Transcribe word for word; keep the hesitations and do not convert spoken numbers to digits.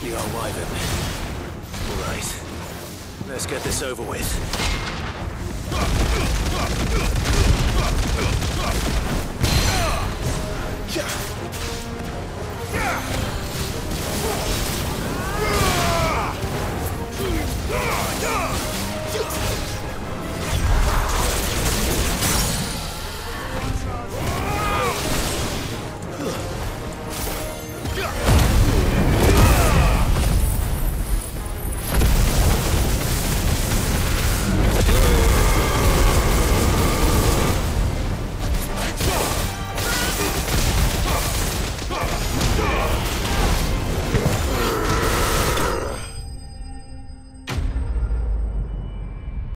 You are Wyvern. All right. Let's get this over with.